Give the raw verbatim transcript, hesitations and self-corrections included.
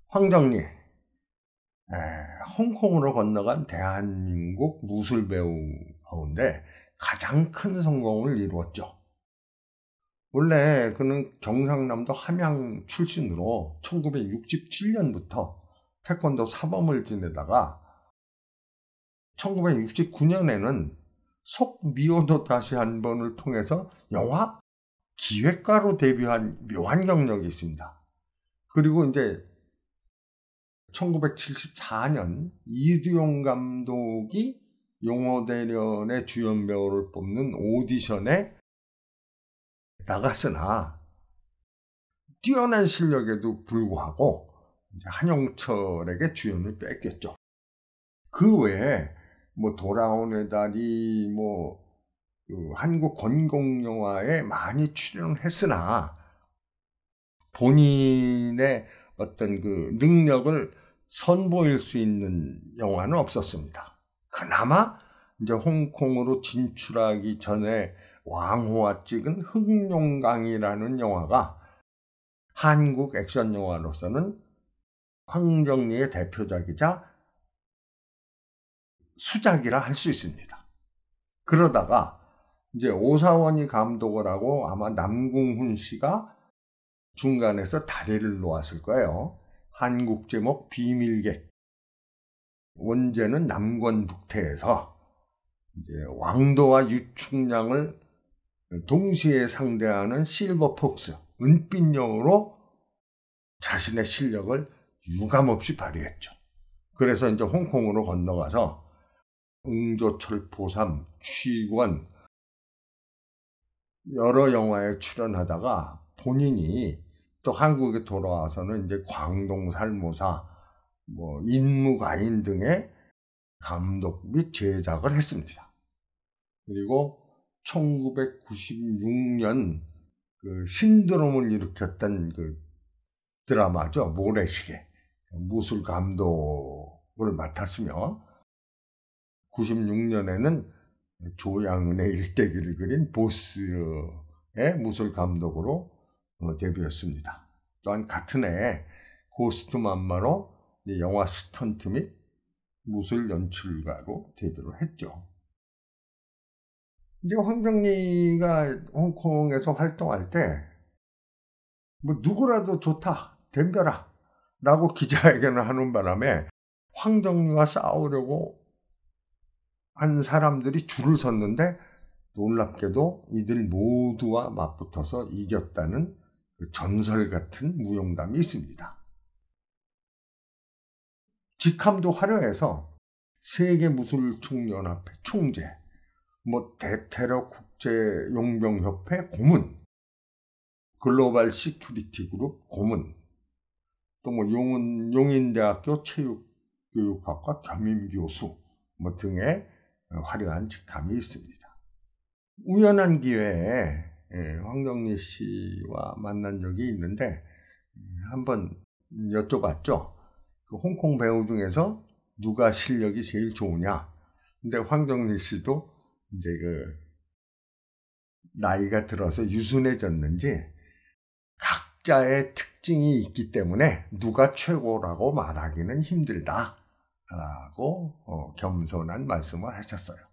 황정리, 에, 홍콩으로 건너간 대한민국 무술배우 가운데 가장 큰 성공을 이루었죠. 원래 그는 경상남도 함양 출신으로 천구백육십칠 년부터 태권도 사범을 지내다가 천구백육십구 년에는 속 미워도 다시 한 번을 통해서 영화 기획가로 데뷔한 묘한 경력이 있습니다. 그리고 이제 천구백칠십사 년 이두용 감독이 용호대련의 주연 배우를 뽑는 오디션에 나갔으나 뛰어난 실력에도 불구하고 이제 한용철에게 주연을 뺏겼죠. 그 외에 뭐 돌아오는 달이 뭐 그 한국 건국 영화에 많이 출연을 했으나 본인의 어떤 그 능력을 선보일 수 있는 영화는 없었습니다. 그나마 이제 홍콩으로 진출하기 전에 왕호와 찍은 흑룡강이라는 영화가 한국 액션 영화로서는 황정리의 대표작이자 수작이라 할 수 있습니다. 그러다가 이제 오사원이 감독을 하고 아마 남궁훈 씨가 중간에서 다리를 놓았을 거예요. 한국 제목 비밀객. 원제는 남권북태에서 이제 왕도와 유충량을 동시에 상대하는 실버폭스, 은빛 여우로 자신의 실력을 유감없이 발휘했죠. 그래서 이제 홍콩으로 건너가서 응조철 보삼, 취권 여러 영화에 출연하다가 본인이 또 한국에 돌아와서는 이제 광동살모사, 뭐 인무가인 등의 감독 및 제작을 했습니다. 그리고 천구백구십육 년 그 신드롬을 일으켰던 그 드라마죠. 모래시계. 무술 감독을 맡았으며 구십육 년에는 조양은의 일대기를 그린 보스의 무술 감독으로 데뷔했습니다. 또한 같은 해 고스트 맘마로 영화 스턴트 및 무술 연출가로 데뷔를 했죠. 이제 황정리가 홍콩에서 활동할 때 뭐 누구라도 좋다, 덤벼라 라고 기자회견을 하는 바람에 황정리와 싸우려고 한 사람들이 줄을 섰는데 놀랍게도 이들 모두와 맞붙어서 이겼다는 그 전설 같은 무용담이 있습니다. 직함도 화려해서 세계무술총연합회 총재, 뭐 대테러 국제용병협회 고문, 글로벌 시큐리티 그룹 고문, 또 뭐 용인, 용인대학교 체육교육학과 겸임교수 뭐 등의 화려한 직함이 있습니다. 우연한 기회에 황정리 씨와 만난 적이 있는데 한번 여쭤봤죠. 그 홍콩 배우 중에서 누가 실력이 제일 좋으냐. 근데 황정리 씨도 이제 그 나이가 들어서 유순해졌는지 각자의 특징이 있기 때문에 누가 최고라고 말하기는 힘들다라고 겸손한 말씀을 하셨어요.